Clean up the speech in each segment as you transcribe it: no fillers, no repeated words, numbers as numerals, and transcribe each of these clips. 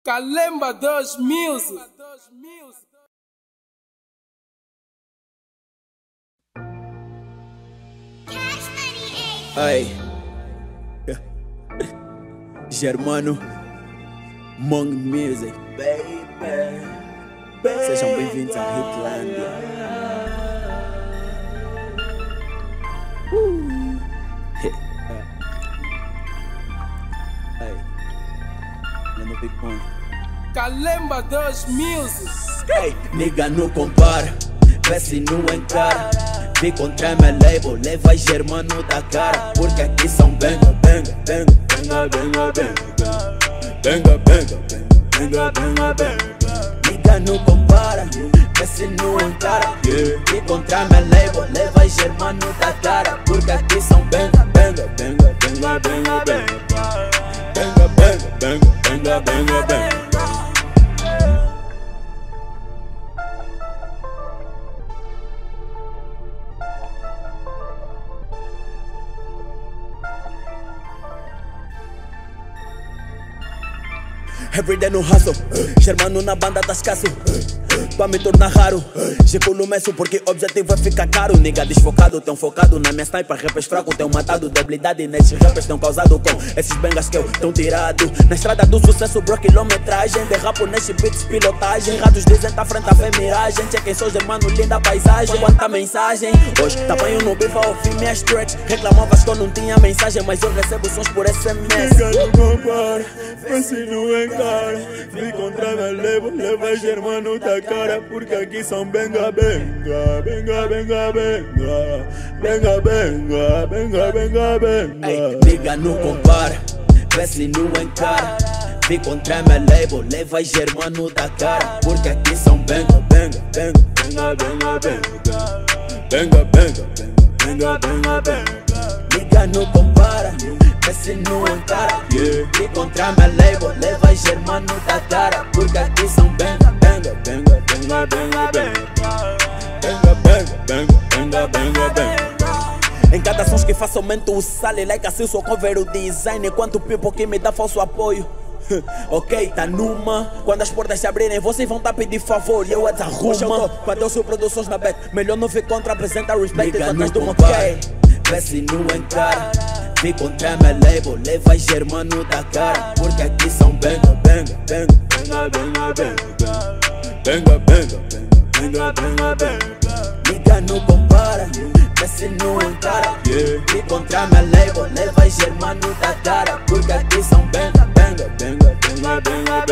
Kalemba 2 Music. Ai, Germano, Mong Music, baby. Sejam bem-vindos à Hitlândia. Ai, eu não fico com. Kalemba 2 Music. Ei, nigga, não compara, vê se não encara. Vi contra meu label, leva Germano da cara. Porque aqui são benga, benga, benga, benga, benga, benga, benga, benga, benga, benga, benga. Nigga, não compara, vê se não encara. Vi contra meu label, leva Germano da cara. Porque aqui são benga, benga, benga, benga, benga, benga, benga, benga, benga, benga, benga. Everyday no hustle, Germano na banda tá escasso. Pra me tornar raro, Gico meço porque o objetivo é ficar caro. Nigga desfocado, tão focado na minha sniper. Rappers fraco, tão matado, debilidade nesses rappers tão causado com esses bengas que eu tão tirado. Na estrada do sucesso, bro, quilometragem. Derrapo nesses beats, pilotagem. Ratos dizem tá frente a fé, miragem. Chequem só, Germano, linda paisagem. Quanta mensagem, hoje tá banho no bife a ouvir minhas tracks. Reclamavas que eu não tinha mensagem, mas eu recebo sons por SMS. Nigga, não compara, vê se não encara. Vi contra meu label, leva Germano da cara. Porque aqui são benga, benga, benga, benga, benga, benga, benga, benga, benga, benga. Ei, nigga, não compara, vê se não encara. Vi contra meu label, leva Germano da cara. Porque aqui são benga, benga, benga, benga, benga, benga, benga, benga, benga, benga, benga. Nigga, não compara, vê se não encara. Vi contra meu label, leva Germano da cara. Porque aqui são benga, benga, benga, benga, benga, benga, benga, benga, benga, benga. Em cada sons que faço aumento o sale, like assim sou cover o design. Enquanto people que me dá falso apoio. Ok, tá numa. Quando as portas se abrirem, vocês vão tá pedir favor e eu desarrumo. Quando eu sou produções na bet, melhor não vir contra, apresenta respeito e atrás do meu ok. Vê se não encara. Vi contra meu label, leva Germano da cara. Porque aqui são benga, benga, benga, benga, benga, benga, benga, benga, benga, benga. Nigga, não compara, vê se não encara. Vi contra meu label, leva Germano da cara. Porque aqui são benga, benga, benga, benga, benga,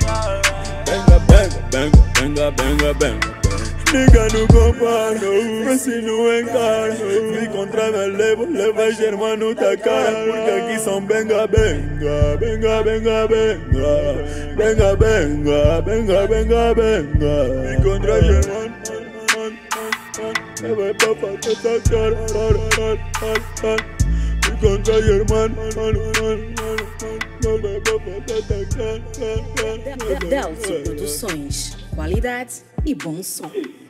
benga, benga, benga, benga, benga, benga. Nigga, não compara, vê se não encara. Vi contra meu label, leva Germano da cara. Porque aqui são benga, benga, benga, benga, benga, benga, benga, benga, benga, benga. Vi contra Germano, leva pra fazer essa cara. Vi contra Germano, leva pra fazer essa cara. Delcio Produções, qualidade e bom som.